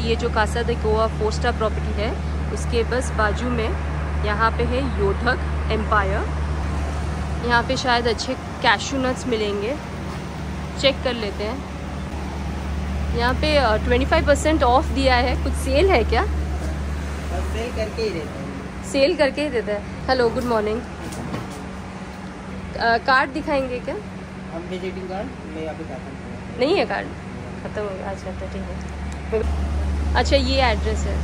ये जो Casa de Goa four star property है उसके बस बाजू में यहाँ पे है योधक एम्पायर। यहाँ पे शायद अच्छे कैशू नट्स मिलेंगे, चेक कर लेते हैं। यहाँ पे 25% ऑफ दिया है, कुछ सेल है क्या? सेल करके ही देता है। सेल करके ही देता है। Hello, good morning. कार्ड दिखाएंगे क्या? हम विजिटिंग कार्ड मैं यहाँ पे खाता नहीं है कार्ड, खत्म हो गया। अच्छा तो ठीक है। अच्छा ये एड्रेस है।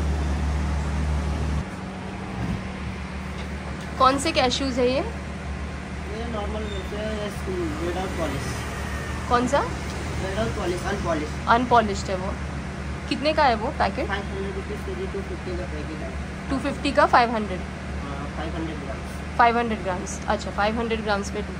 कौन से कैशूज़ है ये? Normal without polish. कौन सा? Without polish, unpolished. अनपॉलिश्ड है वो। कितने का है वो पैकेट? 500 रुपीज़ के जी, 250 का पैकेट है। 250 का 500? 500 ग्राम्स। 500 ग्राम्स। अच्छा 500 ग्राम्स में 2।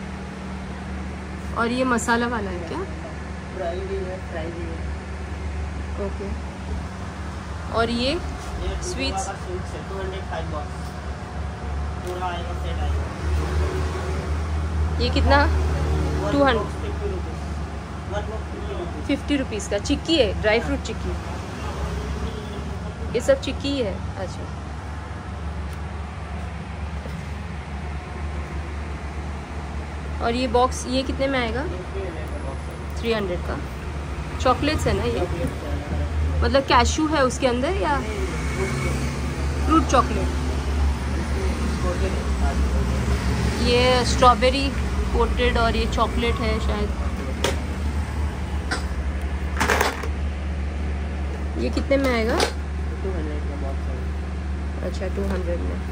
और ये मसाला वाला है क्या? फ्राई भी है, फ्राई भी है। ओके। और ये स्वीट्स? 205 बॉक्स पूरा आएगा, सेट आएगा। ये कितना? 200? 50 रुपीज़ का चिक्की है, ड्राई फ्रूट चिक्की। ये सब चिक्की ही है। अच्छा और ये बॉक्स ये कितने में आएगा? 300 का। चॉकलेट्स है ना ये? मतलब कैशू है उसके अंदर या फ्रूट चॉकलेट? ये स्ट्रॉबेरी कोटेड और ये चॉकलेट है शायद। ये कितने में आएगा? 200 का बॉक्स है। अच्छा 200 में।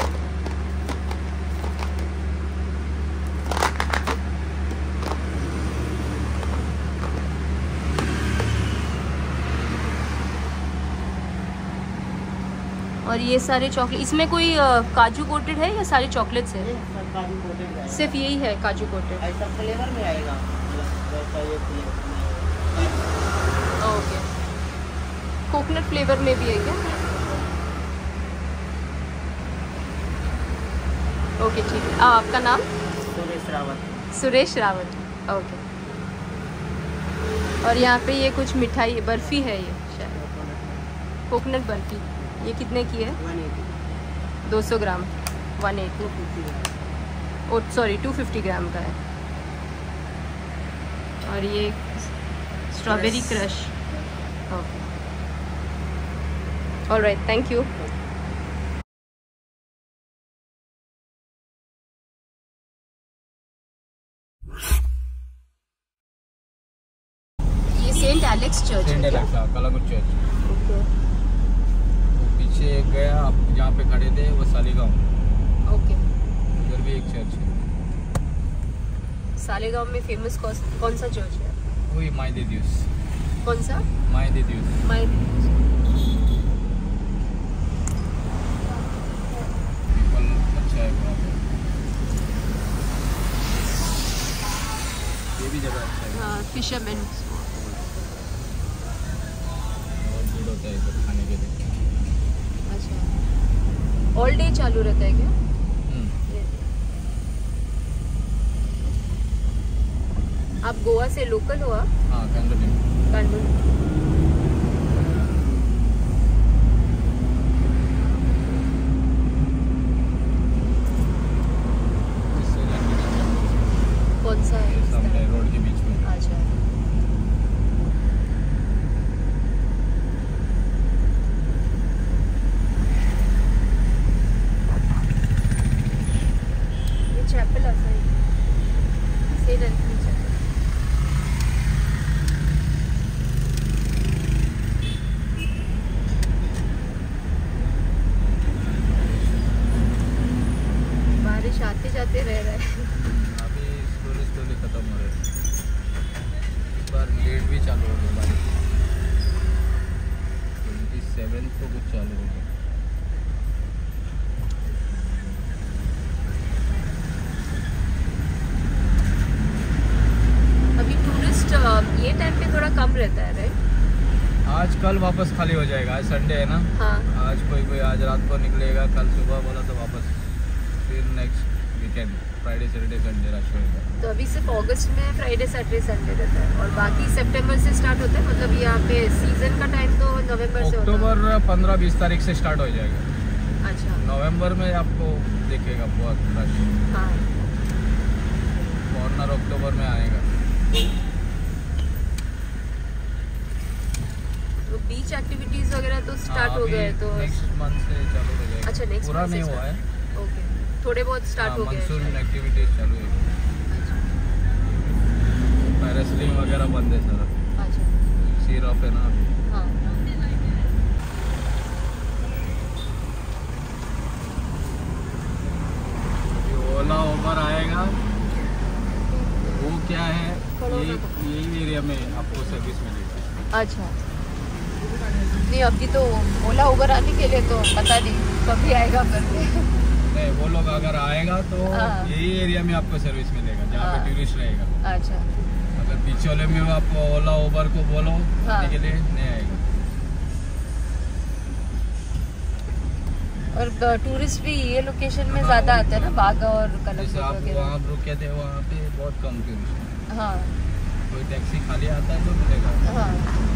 और ये सारे चॉकलेट, इसमें कोई काजू कोटेड है या सारे चॉकलेट्स है? सब काजू कोटेड है। सिर्फ यही है काजू कोटेड? ऐसा फ्लेवर में आएगा। ओके। कोकोनट फ्लेवर में भी है क्या? ओके ठीक है। आपका नाम? सुरेश रावत। सुरेश रावत। ओके। और यहाँ पे ये कुछ मिठाई बर्फ़ी है, ये शायद कोकोनट बर्फ़ी। ये कितने की है? 180। 200 ग्राम 180। ओ सॉरी 250 ग्राम का है। और ये strawberry crush. Okay alright, thank you. ये सेंट एलेक्स चर्च है क्या? कलाकुट चर्च। ओके पीछे गया आप जहाँ पे खड़े थे वो सालीगांव। ओके। उधर भी एक चर्च है। सालेगांव में फेमस कौन सा चर्च है? वही माई दे दिवस। कौन सा? माई दे दिवस। माई पीपल अच्छा है वहाँ पे। ये भी जगह अच्छा है। हाँ फिशरमैन। बहुत भीड़ होता है इधर खाने के लिए। अच्छा ऑल डे चालू रहता है क्या? आप गोवा से लोकल हो? हाँ कांडोली। कौन सा है? सामने रोड के बीच में। अच्छा ये चैपल ऐसा ही सेंट एंथनी चैपल। बारिश आते जाते रह रहा है। अभी स्लोली खत्म हो रहा है। इस बार लेट भी चालू हो गया बारिश। 27 को कुछ चालू हो गया। अभी टूरिस्ट ये टाइम पे थोड़ा कम रहता है राइट? आज कल वापस खाली हो जाएगा। आज संडे है ना। हाँ आज कोई आज रात को निकलेगा, कल सुबह बोला तो वापस फिर next weekend. Friday Saturday Sunday rush रहेगा। तो अभी सिर्फ अगस्त में फ्राइडे सैटरडे संडे रहता है और बाकी सितंबर से स्टार्ट होता है। मतलब यहाँ पे सीजन का टाइम तो नवंबर से होता है। अक्टूबर 15-20 तारीख से स्टार्ट हो जाएगा। अच्छा, नवंबर में आपको देखेगा बहुत रश। हाँ, फॉरनर अक्टूबर में आएगा। तो बीच एक्टिविटीज वगैरह तो स्टार्ट हो गए, तो नेक्स्ट मंथ से चालू हो जाएगा। अच्छा, नेक्स्ट पूरा नहीं हुआ है, ओके, थोड़े बहुत स्टार्ट हो गए। मानसून एक्टिविटीज चालू है। पैरासेलिंग वगैरह बंद है सर। अच्छा, सिरप है ना अभी। हाँ, ओला उबर आएगा, वो क्या है, यही एरिया में आपको सर्विस मिलेगी। अच्छा, नहीं अभी तो ओला उबर आने के लिए तो पता नहीं कभी आएगा करके। नहीं, वो लोग अगर आएगा तो यही एरिया में आपको सर्विस मिलेगा जहाँ पे टूरिस्ट रहेगा। अच्छा, अगर पीछे वाले में आप ओला उबर को बोलो आने के लिए नहीं आएगा। और टूरिस्ट भी ये लोकेशन में ज्यादा आते हैं ना, बागा और जैसे आप वहाँ रुके थे वहाँ पे बहुत कम टूरिस्ट। हाँ, कोई टैक्सी खाली आता है तो मिलेगा। हाँ,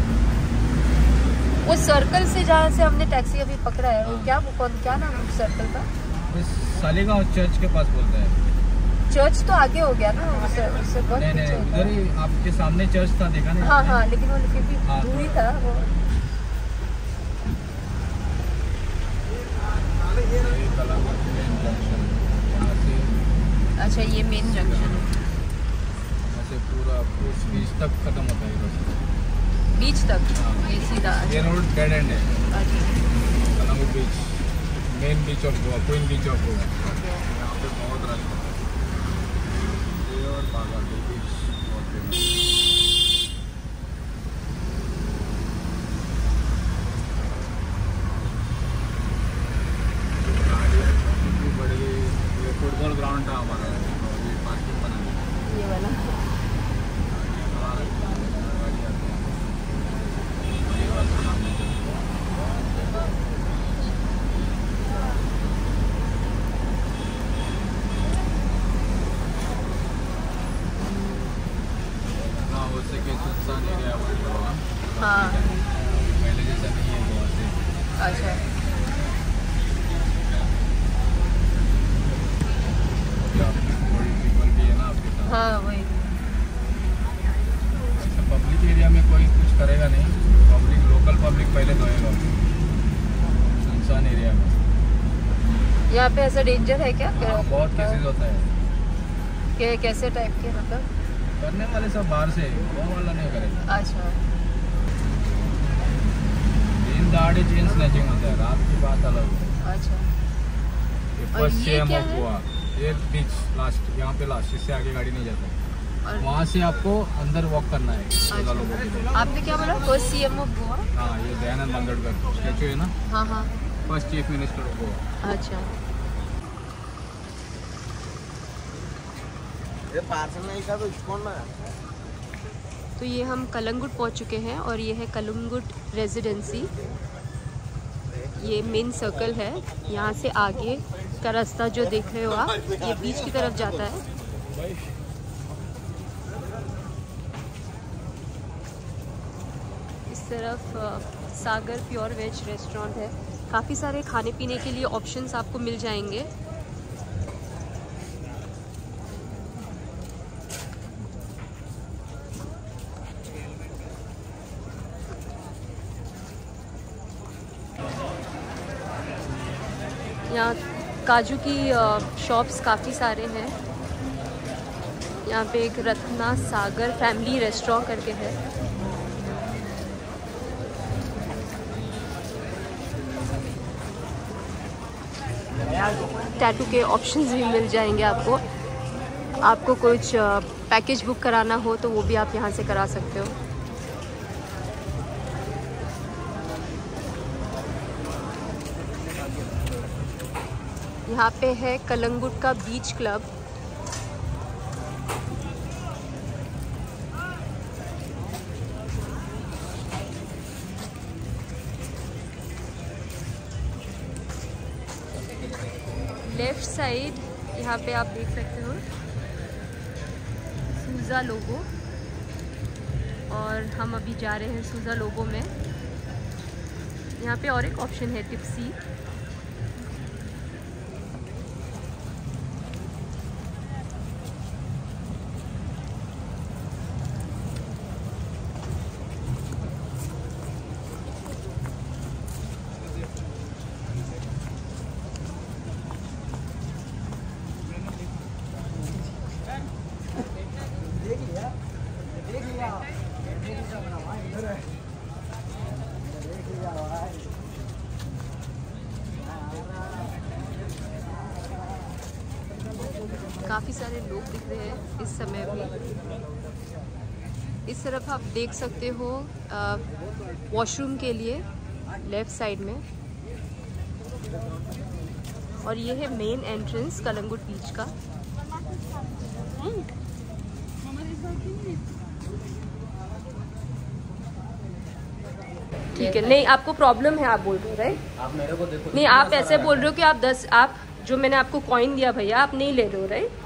वो सर्कल से जहाँ से हमने टैक्सी अभी पकड़ा है, वो क्या, वो क्या नाम है सर्कल का? सालेगांव चर्च के पास बोलता है। चर्च तो आगे हो गया ना, उससे बहुत नहीं पीछे होता उधर है। ही आपके सामने चर्च था, देखा नहीं? हाँ हाँ, लेकिन वो फिर भी हाँ, दूरी था वो। अच्छा, ये मेन जंक्शन है। ऐसे पूरा उस बीच तक खत्म होता है बस। बीच तक? हाँ। ये सीधा? ये रोड डेड एंड है। अच्छा, Calangute beach, main beach of Goa, queen beach of Goa. Okay. यहाँ पे बहुत रश होता है। ये और बागा के बीच बहुत फेमस। बड़ी ये फुटबॉल ग्राउंड था हमारा, ये पार्किंग बना है। ये वाला उससे के सुनसान एरिया होगा। हाँ, पहले जैसा नहीं है गोवा से। अच्छा, पीपल भी है ना आपके साथ। हाँ वही। पब्लिक एरिया में कोई कुछ करेगा नहीं, पब्लिक लोकल पब्लिक पहले धोएगा सुनसान एरिया में। यहाँ पे ऐसा डेंजर है क्या? बहुत केसेस होता है। कैसे टाइप के मतलब? करने वाले सब बाहर से, वो वाला नहीं करेगा। अच्छा, दिन दहाड़े चेन स्नैचिंग होता है, रात की बात अलग है। अच्छा, फर्स्ट ये सेम क्या ऑफ है? गोवा, ये बीच लास्ट, यहाँ पे लास्ट, इससे आगे गाड़ी नहीं जाता। और वहाँ से आपको अंदर वॉक करना है। अच्छा, आपने क्या बोला? First CM of Goa? हाँ, ये दयानंद बांदोड़कर स्टैचू है ना, हाँ हाँ, first chief minister of Goa. अच्छा, तो ये हम कलंगुट पहुंच चुके हैं और ये है कलंगुट रेजिडेंसी। ये मेन सर्कल है, यहाँ से आगे का रास्ता जो देख रहे हो आप, ये बीच की तरफ जाता है। इस तरफ सागर प्योर वेज रेस्टोरेंट है। काफ़ी सारे खाने पीने के लिए ऑप्शंस आपको मिल जाएंगे। यहाँ काजू की शॉप्स काफ़ी सारे हैं। यहाँ पे एक रत्ना सागर फैमिली रेस्टोरेंट करके है। टैटू के ऑप्शंस भी मिल जाएंगे आपको। आपको कुछ पैकेज बुक कराना हो तो वो भी आप यहाँ से करा सकते हो। यहाँ पे है कलंगुट का बीच क्लब। लेफ्ट साइड यहाँ पे आप देख सकते हो सूजा लोगो, और हम अभी जा रहे हैं सूजा लोगो में। यहाँ पे और एक ऑप्शन है टिप्सी। काफ़ी सारे लोग दिख रहे हैं इस समय भी। इस तरफ आप देख सकते हो वॉशरूम के लिए लेफ़्ट साइड में, और ये है मेन एंट्रेंस कलंगुट बीच का। ठीक है, नहीं आपको प्रॉब्लम है आप बोल रहे हो राइट? आप मेरे को देखो, नहीं आप ऐसे बोल रहे हो कि आप 10 आप जो मैंने आपको कॉइन दिया भैया आप नहीं ले रहे हो राइट?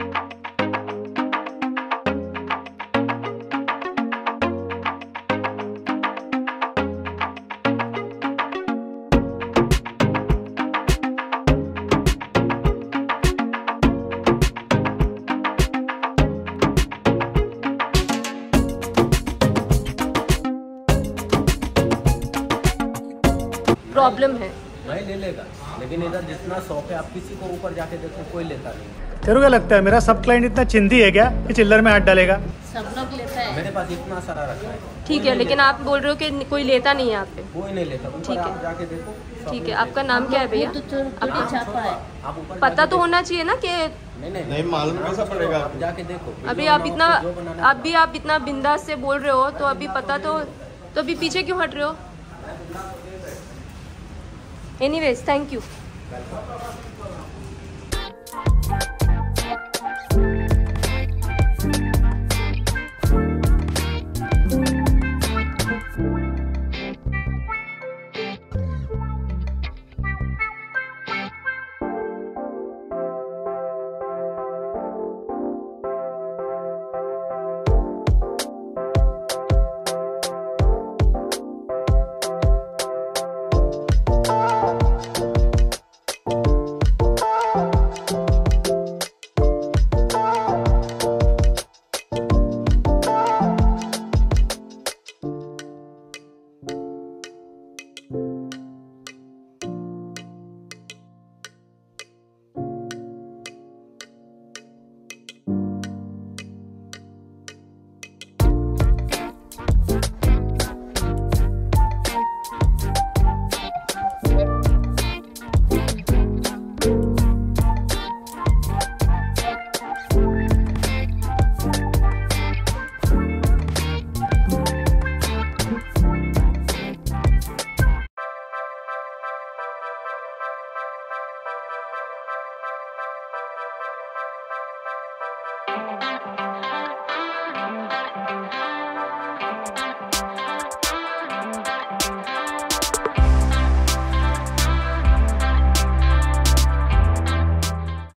प्रॉब्लम है मैं ले लेगा, लेकिन इधर जितना शॉप है आप किसी को ऊपर जाके देखो कोई लेता नहीं। तेरे को क्या लगता है मेरा सब क्लाइंट इतना चिंदी है क्या कि चिल्लर में हाथ डालेगा? सब लोग लेता है। मेरे पास इतना सारा रखा है। ठीक है, लेकिन आप बोल रहे हो कि कोई लेता नहीं है यहाँ पे। कोई नहीं लेता, ठीक है। आप जाके देखो। ठीक है, आपका नाम क्या है भैया? अभी छापा है। आप ऊपर पता तो होना चाहिए ना कि नहीं मालूम कैसा पड़ेगा, आप जाके देखो। अभी आप इतना बिंदास से बोल रहे हो तो अभी पता तो अभी पीछे क्यों हट रहे हो? Anyways, thank you.